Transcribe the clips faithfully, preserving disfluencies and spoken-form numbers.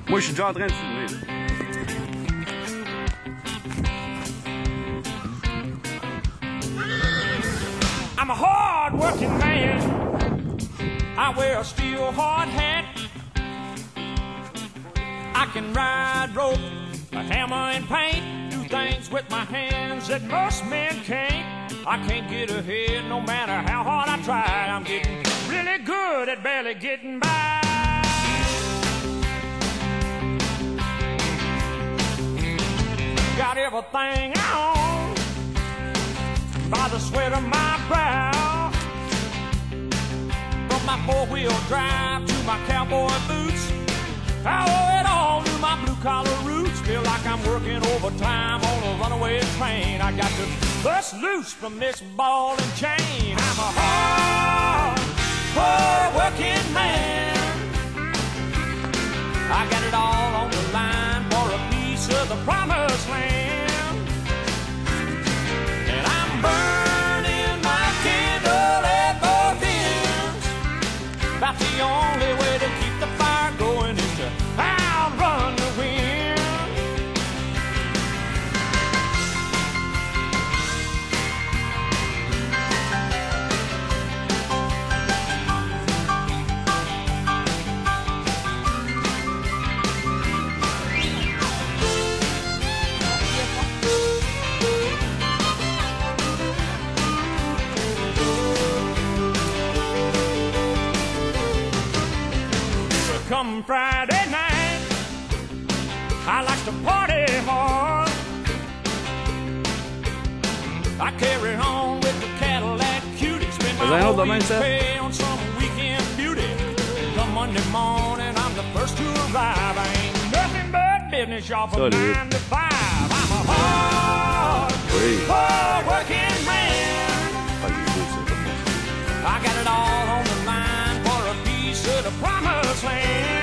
Moi, je suis déjà en train de filmer. Là. I'm a hard-working man. I wear a steel hard hat. I can ride rope, a hammer and paint, do things with my hands that most men can't. I can't get ahead no matter how hard I try. I'm getting really good at barely getting by. Got everything I own by the sweat of my brow. From my four-wheel drive to my cowboy boots, I owe it all to my blue-collar roots. Feel like I'm working overtime on a runaway train. I got to bust loose from this ball and chain. I'm a hard, hard-working man. I got it all on the line for a piece of the promised land. And I'm burning my candle at both ends. About the only way to keep the fire going is to outrun the wind. Come Friday night, I like to party hard. I carry on with the Cadillac cutie, spend my whole week's pay on some weekend beauty. Come Monday morning, I'm the first to arrive. I ain't nothing but business, y'all, from nine to five. I'm a hard, hard working man. I got it all on the line for a piece of the promised land.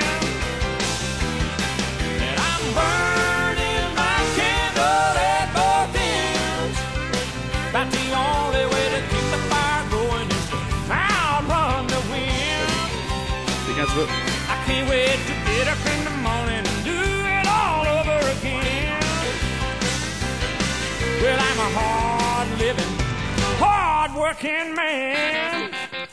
And I'm burning my candle at both ends. About the only way to keep the fire going is to outrun the wind. I can't wait to get up in the morning and do it all over again. Well, I'm a hard-living, hard-working man.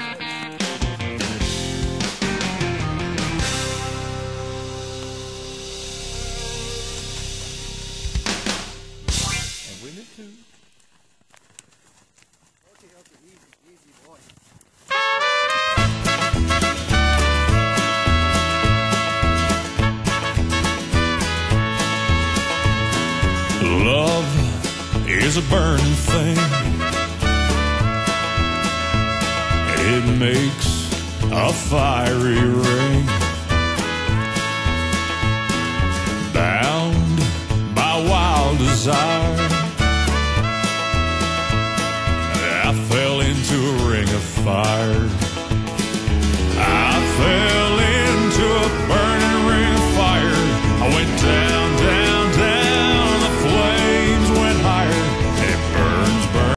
Love is a burning thing. It makes a fiery ring. Bound by wild desire, I fell into a ring of fire.